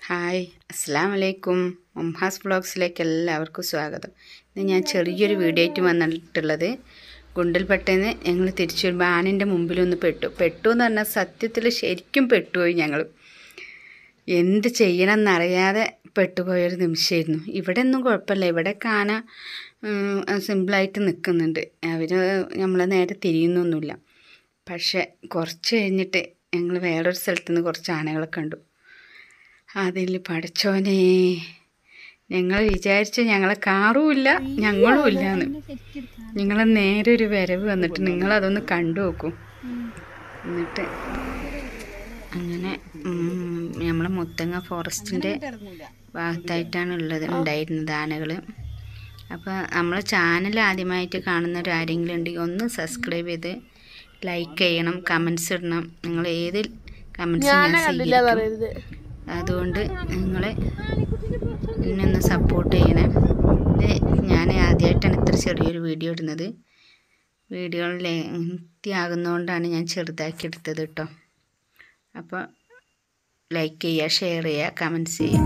Hi അസ്സലാമു അലൈക്കും. മുംഹാസ് വ്ളോഗ്സിലേക്ക് എല്ലാവർക്കും സ്വാഗതം. ഇന്ന് ഞാൻ ചെറിയൊരു വീഡിയോ ആയിട്ട് വന്നിട്ടുള്ളത് ഗുണ്ടൽപേട്ടയിൽ ഞങ്ങൾ തിരിച്ചു വരുമ്പോൾ ആനിൻ്റെ മുമ്പിലൊന്ന് പെട്ടു എന്ന് പറഞ്ഞാൽ സത്യത്തിൽ ശരിക്കും പെട്ടുപോയി. ഞങ്ങൾ എന്ത് ചെയ്യണമെന്നറിയാതെ പെട്ടുപോയൊരു നിമിഷമായിരുന്നു. ഇവിടെ ഒന്നും കുഴപ്പമില്ല, ഇവിടെ ആന സിമ്പിളായിട്ട് നിൽക്കുന്നുണ്ട്. അവർ നമ്മളെ നേരെ തിരിയുന്നൊന്നുമില്ല. പക്ഷേ കുറച്ച് കഴിഞ്ഞിട്ട് ഞങ്ങൾ വേറൊരു സ്ഥലത്തു നിന്ന് കുറച്ച് ആനകളെ കണ്ടു. അതിൽ പടച്ചോനെ, ഞങ്ങൾ വിചാരിച്ച ഞങ്ങളെ കാറുമില്ല ഞങ്ങളും ഇല്ലാന്ന്. നിങ്ങളെ നേരെ ഒരു വരവ് വന്നിട്ട് നിങ്ങളതൊന്ന് കണ്ടു നോക്കും. എന്നിട്ട് അങ്ങനെ നമ്മളെ മുത്തങ്ങ ഫോറസ്റ്റിൻ്റെ ഭാഗത്തായിട്ടാണ് ഉണ്ടായിരുന്നത് ആനകൾ. അപ്പോൾ നമ്മളെ ചാനൽ ആദ്യമായിട്ട് കാണുന്നവർ ആരെങ്കിലും ഉണ്ടെങ്കിൽ ഒന്ന് സബ്സ്ക്രൈബ് ചെയ്ത് ലൈക്ക് ചെയ്യണം, കമൻസ് ഇടണം. നിങ്ങൾ ഏത് കമൻസ് ഞാൻ സ്വീകരിക്കും. അതുകൊണ്ട് നിങ്ങൾ എന്നെ ഒന്ന് സപ്പോർട്ട് ചെയ്യണേ. ഞാൻ ആദ്യമായിട്ടാണ് ഇത്ര ചെറിയൊരു വീഡിയോ ഇടുന്നത്. വീഡിയോ ലെങ്തി ആകുന്നതുകൊണ്ടാണ് ഞാൻ ചെറുതാക്കി എടുത്തത് കേട്ടോ. അപ്പോൾ ലൈക്ക് ചെയ്യുക, ഷെയർ ചെയ്യുക, കമൻറ്റ്സ് ചെയ്യുക.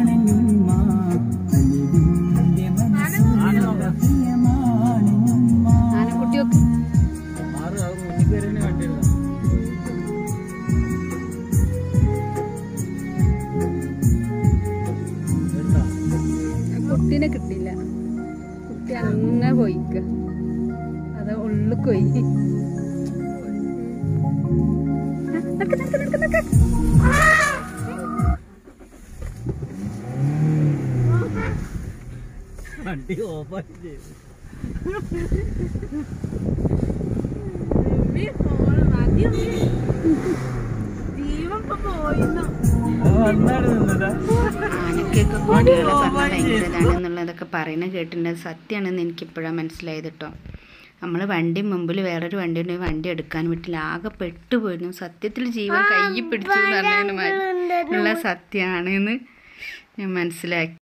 കുട്ടീനെ കിട്ടില്ല, കുട്ടി അങ്ങനെ പോയിക്ക, അത് ഉള്ളിൽ പോയി. വണ്ടി ഓഫാക്കി ചെയ്തു. ആനക്കൊക്കെ കുട്ടികളെ പറഞ്ഞാൽ ഭയങ്കര ഇതാണെന്നുള്ളതൊക്കെ പറയുന്നത് കേട്ടിട്ടുണ്ട്. സത്യമാണെന്ന് എനിക്കിപ്പോഴാണ് മനസ്സിലായത് കേട്ടോ. നമ്മൾ വണ്ടി മുമ്പിൽ വേറൊരു വണ്ടി ഉണ്ടെങ്കിൽ വണ്ടി എടുക്കാൻ പറ്റില്ല, ആകെ പെട്ടുപോയിരുന്നു. സത്യത്തിൽ ജീവൻ കയ്യിൽ പിടിച്ചു എന്ന് പറഞ്ഞതിന് സത്യമാണെന്ന് ഞാൻ മനസ്സിലാക്കി.